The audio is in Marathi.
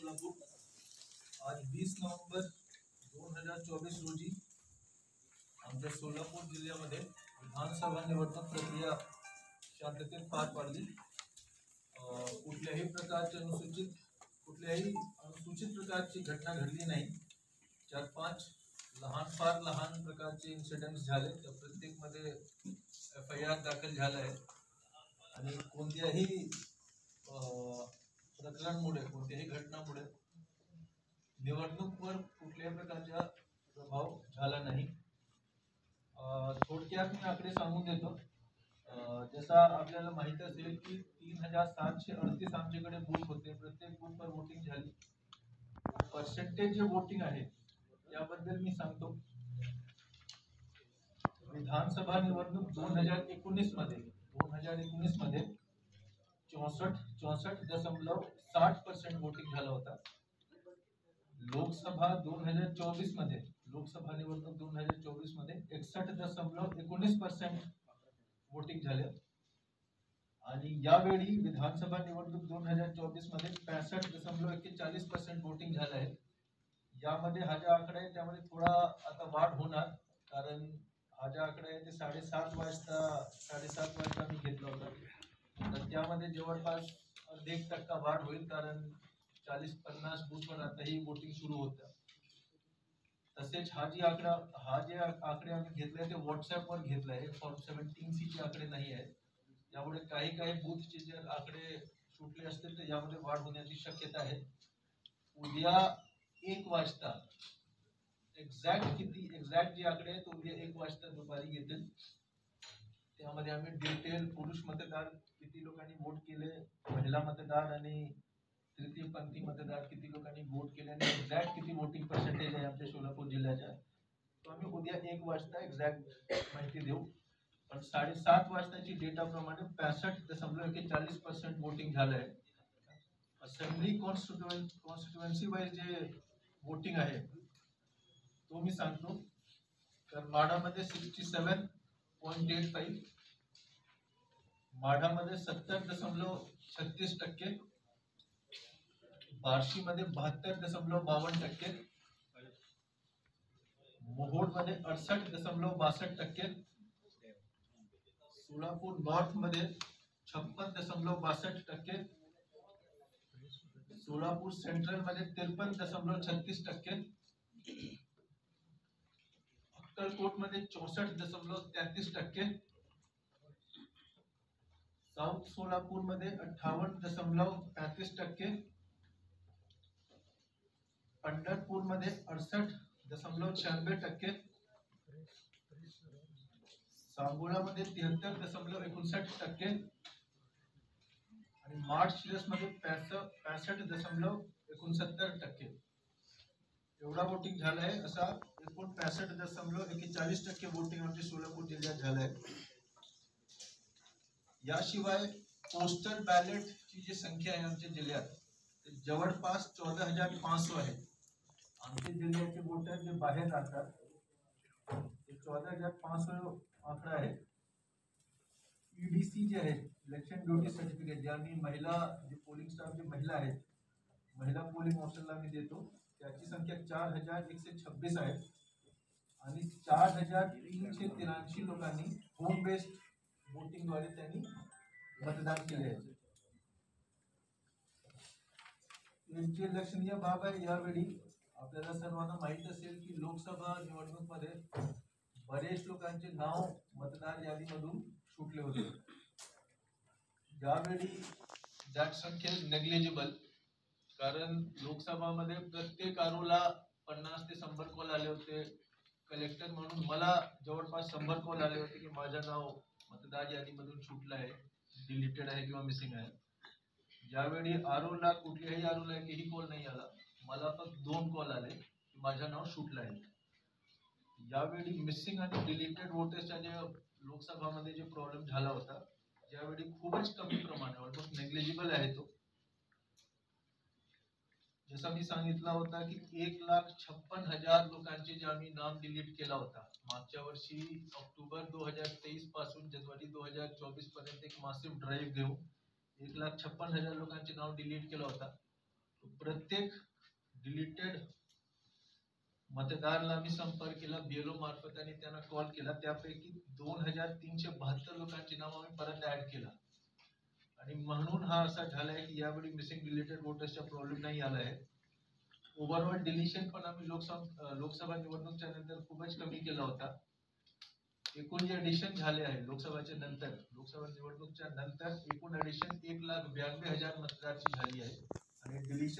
सोलापूर आज 20 नोव्हेंबर 2024 रोजी आमच्या सोलापूर जिल्ह्यामध्ये विधानसभा निवडणूक प्रक्रिया शांततेत पार पाडली। कुठल्याही अनुसूचित प्रकारची घटना घडली नाही। 4-5 फार लहान प्रकारचे इन्सिडेंट्स झाले, त्या प्रत्येकमध्ये FIR दाखल झाला आहे आणि कोणत्याही प्रकरणामुळे कोणत्याही घटनामुळे निवडणुकीवर कुठल्याही प्रकारचा प्रभाव झाला नाही। थोडक्यात मी आकडे सांगून देतो। जसा आपल्याला माहित असेल की 3738 आमच्याकडे बूथ होते, प्रत्येक बूथवर वोटिंग झाली। पर्सेंटेज जे वोटिंग आहे याबद्दल मी सांगतो। विधानसभा निवडणूक 2019 मध्ये 64.60% वोटिंग झाला होता। लोकसभा 2024 मध्ये निवडणूक 2024 मध्ये 61.19% वोटिंग झाले आणि यावेळी विधानसभा निवडणूक 2024 मध्ये 65.41% वोटिंग झालं आहे। यामध्ये हा जो आकडा आहे त्यामध्ये थोडा आता वाढ होणार, कारण हा जो आकडा आहे ते 7:30 वाजता मी घेतला होता, तर त्यामध्ये जवळपास 1% वाढ होईल, कारण 40-50 बूथवर आताही वोटिंग सुरू होतं। तसेच हा जे आकडे आम्ही घेतले ते व्हॉट्सअपवर घेतले आहे, फॉर्म 17C चे आकडे नाही आहे। त्यामुळे काही बूथचे जे आकडे सुटले असतील तर यामध्ये वाढ होण्याची शक्यता आहे। उद्या 1 वाजता एक्झॅक्ट जे आकडे आहेत उद्या 1 वाजता दुपारी येतील, त्यामध्ये आम्ही डिटेल पुरुष मतदार किती लोकांनी वोट केले, महिला मतदार आणि तृतीयपंथी मतदार किती लोकांनी वोट केले आणि एक्झॅक्ट किती वोटिंग पर्सेंटेज आहे आमच्या सोलापूर जिल्ह्याच्या, तो आम्ही उद्या 1 वाजता एक्झॅक्ट माहिती देऊ। पण 7:30 वाजताची डेटाप्रमाणे 65.41% वोटिंग झालं आहे। असेंब्ली कॉन्स्टिट्युएन्सी वाईज जे वोटिंग आहे तो मी सांगतो। तर माढामध्ये 67.85, माढामध्ये 70.36%, बार्शीमध्ये 72.52%, मोहोळमध्ये 68.62%, सोलापूर नॉर्थ मध्ये 56.62%, सोलापूर सेंट्रल मध्ये 53.36%, अक्कलकोट मध्ये 64.33%, साउथ सोलापूर मध्ये 58.35%, पंढरपूर मध्ये 68.96%, सांगोला मध्ये 73.59% आणि मार्चशिरस मध्ये 65.69%। एवढा वोटिंग झाला आहे। असा एकूण 65.41% वोटिंग आमच्या सोलापूर जिल्ह्यात झालं आहे। याशिवाय पोस्टल बॅलेट ची जी संख्या आहे आमच्या जिल्ह्यात ते जवळपास 14,500 आहे। आमच्या जिल्ह्याचे वोटर जे बाहेर राहतात ते 14,500 आकडा आहे। EDC जे आहे, इलेक्शन ड्युटी सर्टिफिकेट, जे आम्ही महिला जे पोलिंग स्टाफ जे महिला आहेत, महिला पोलिंग ऑफिसरला आम्ही देतो, त्याची संख्या 4,126 आहे आणि 4,383 लोकांनी होम बेस्ड वोटिंगद्वारे त्यांनी मतदान केले आहे। जे लक्षणीय बाब आहे, यावेळी आपल्याला सर्वांना माहित असेल की लोकसभा निवडणूक मध्ये बरेच लोकांचे नाव मतदार यादीमधून सुटले होते। यावेळी जात संख्या नेग्लिजिबल, कारण लोकसभा मध्ये प्रत्येक आरोला 50 ते 100 कॉल आले होते। कलेक्टर म्हणून मला जवळपास 100 कॉल आले होते की माझं नाव मतदार यादीमधून सुटलं आहे, डिलीटेड आहे किंवा मिसिंग आहे। ज्यावेळी कुठल्याही आरोला एकही कॉल नाही आला, मला फक्त 2 कॉल आले की माझं नाव सुटलं आहे। यावेळी मिसिंग आणि डिलीटेड वोटर्सच्या जे लोकसभामध्ये जे प्रॉब्लेम झाला होता, ज्यावेळी खूपच कमी प्रमाण, ऑलमोस्ट नेग्लिजिबल आहे तो। जसा मी सांगितला होता की 1,56,000 लोकांचे जे आम्ही नाम डिलीट केला होता मागच्या वर्षी ऑक्टोबर 2023 पासून जानेवारी 2024 पर्यंत एक मासिव्ह ड्राईव्ह घेऊन 1,56,000 लोकांचे नाव डिलीट केलं होता। प्रत्येक डिलीटेड मतदाराला आम्ही संपर्क केला BLO मार्फत आणि त्यांना कॉल केला. त्यापैकी 2372 लोकांची नाव आम्ही परत ऍड केला आणि म्हणून हा असा झाला आहे की यावेळी मिसिंग डिलीटेड वोटर्सचा प्रॉब्लेम नाही आला आहे. ओव्हरऑल डिलिशन पण आम्ही लोकसभा निवडणुकीच्या नंतर खूपच कमी केला होता. एकूण जे ऍडिशन झाले आहे लोकसभा निवडणुकीच्या नंतर एकूण ऍडिशन 1,92,000 मतदारांची झाली आहे आणि डिलिशन